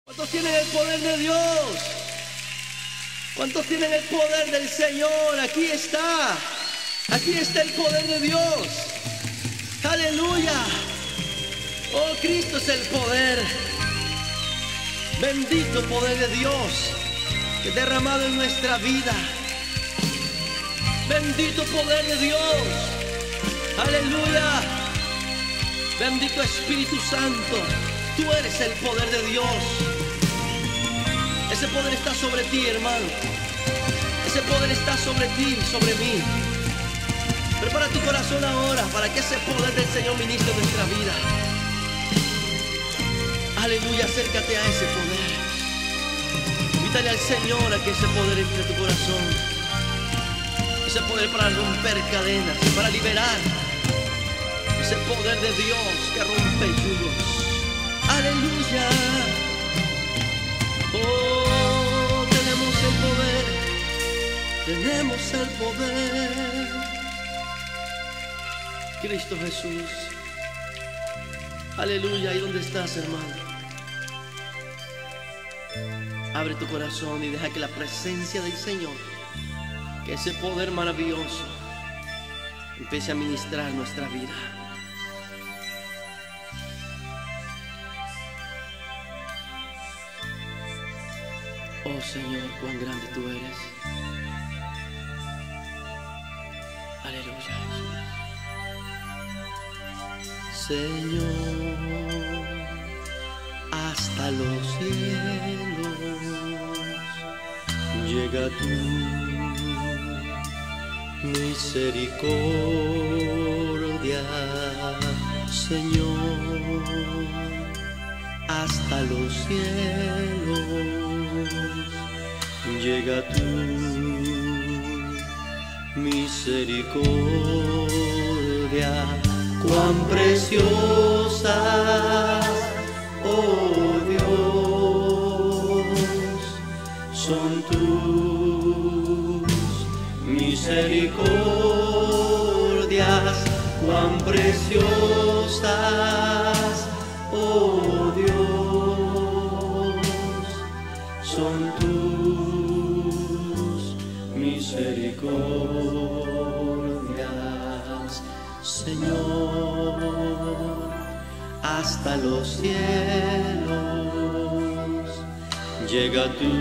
¿Cuántos tienen el poder de Dios? ¿Cuántos tienen el poder del Señor? Aquí está. Aquí está el poder de Dios. Aleluya. Oh, Cristo es el poder. Bendito poder de Dios que es derramado en nuestra vida. Bendito poder de Dios. Aleluya. Bendito Espíritu Santo. Tú eres el poder de Dios. Ese poder está sobre ti, hermano. Ese poder está sobre ti, sobre mí. Prepara tu corazón ahora para que ese poder del Señor ministre nuestra vida. Aleluya, acércate a ese poder. Invítale al Señor a que ese poder entre a tu corazón. Ese poder para romper cadenas, para liberar. Ese poder de Dios que rompe yugos. Aleluya. Oh, tenemos el poder. Tenemos el poder. Cristo Jesús. Aleluya. ¿Y dónde estás, hermano? Abre tu corazón y deja que la presencia del Señor, que ese poder maravilloso, empiece a ministrar nuestra vida. Oh Señor, cuán grande tú eres. Aleluya, Jesús. Señor, hasta los cielos llega tu misericordia, Señor, hasta los cielos llega tu misericordia. Cuán preciosa, oh Dios, son tus misericordias. Cuán preciosas, oh Dios, son tus misericordias, Señor, hasta los cielos llega tu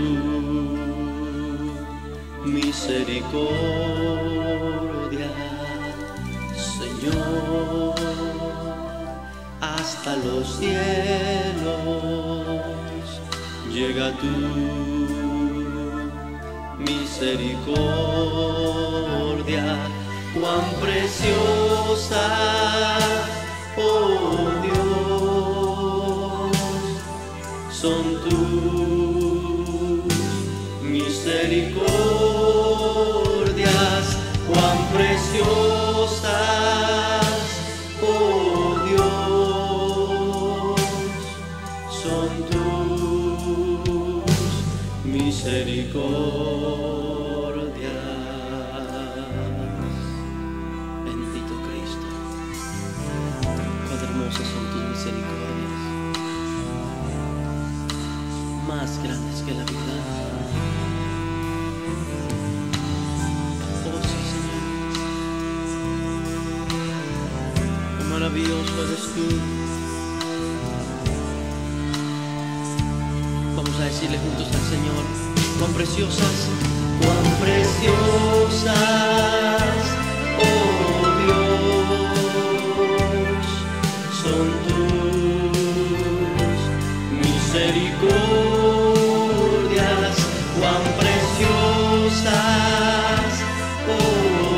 misericordia, Señor, hasta los cielos llega tu misericordia. Cuán preciosa, oh Dios, son tus misericordias. Cuán preciosas, oh Dios, son tus misericordias. Bendito Cristo, cuán hermosas son tus misericordias, más grandes que la vida. Maravilloso eres tú. Vamos a decirle juntos al Señor: cuán preciosas, cuán preciosas, oh Dios, son tus misericordias. Cuán preciosas, oh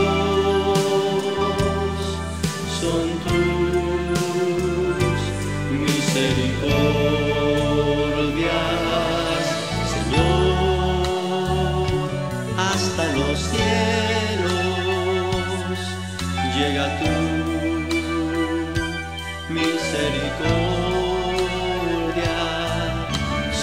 Dios, son tus misericordias, Señor, hasta los cielos llega tu misericordia,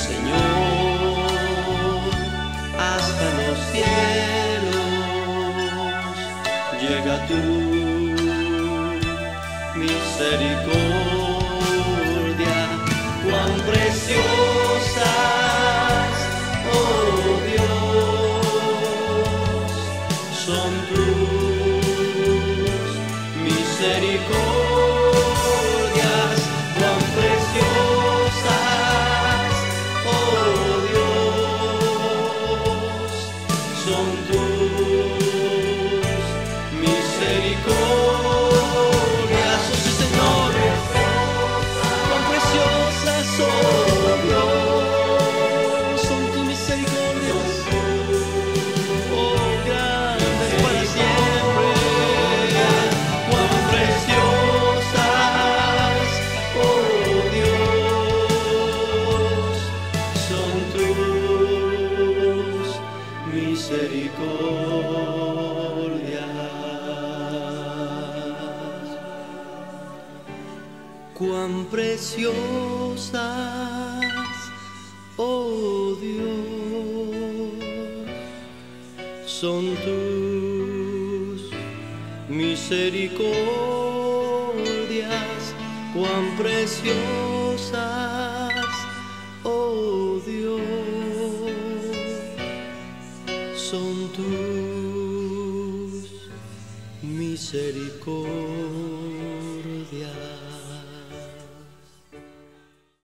son tus misericordias, cuán preciosas, oh Dios, son tus misericordias.